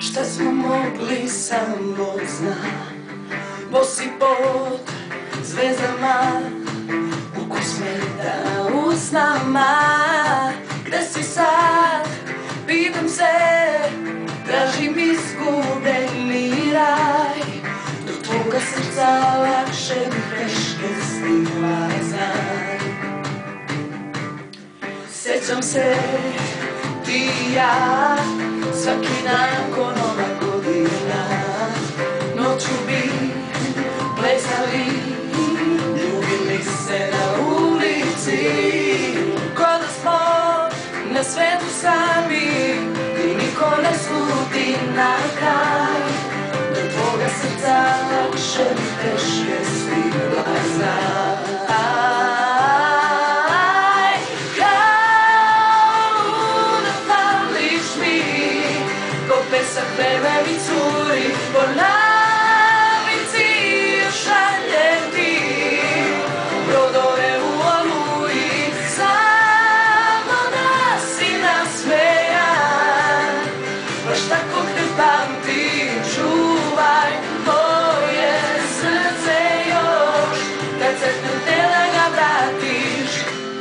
Šta smo mogli samo zna. Bosi pod zvezdama, ukus meda u usnama. Gde si sad, pitam se, tražim izgubljeni raj. Do tvoga srca lakše bi peške stigla, znaj. Sjećam se, ti i ja, svaki dan ko nova godina. Noću bi plesali, ljubili se na ulici. Ko da smo na svetu sami i niko ne sluti na kraj. Do tvoga srca lakše bi teške stigla, znaj. Pesak vreme mi curi po navici, šaljem ti brodove u oluji, samo da si nasmejan. Baš tako te pamtim, čuvaj moje srce još, kad sretnem te da ga vratiš.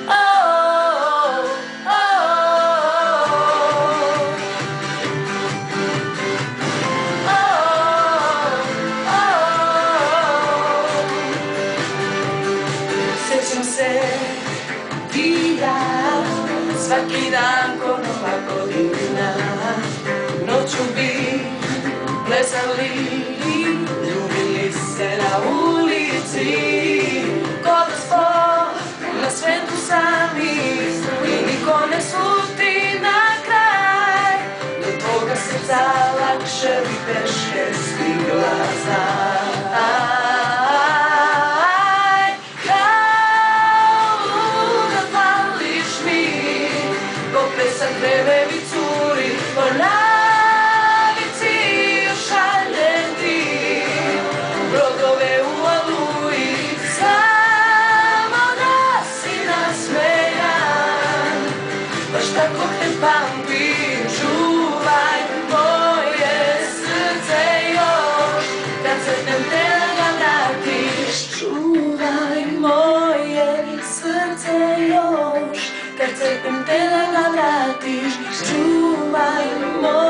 Sjećam se, ti i ja, svaki dan ko nova godina. Noću bi plesali, ljubili se na ulici. Ko da smo na svetu sami i niko ne sluti na kraj. Do tvoga srca lakše bi peške stigla, znaj. Pesak vreme mi curi po navici, šaljem ti brodove u oluji, samo da si nasmejan. Baš tako te pamtim, čuvaj moje srce još, kad sretnem te da ga vratiš. Čuvaj moje srce još, kad sretnem te da ga vratiš. Čuvaj moje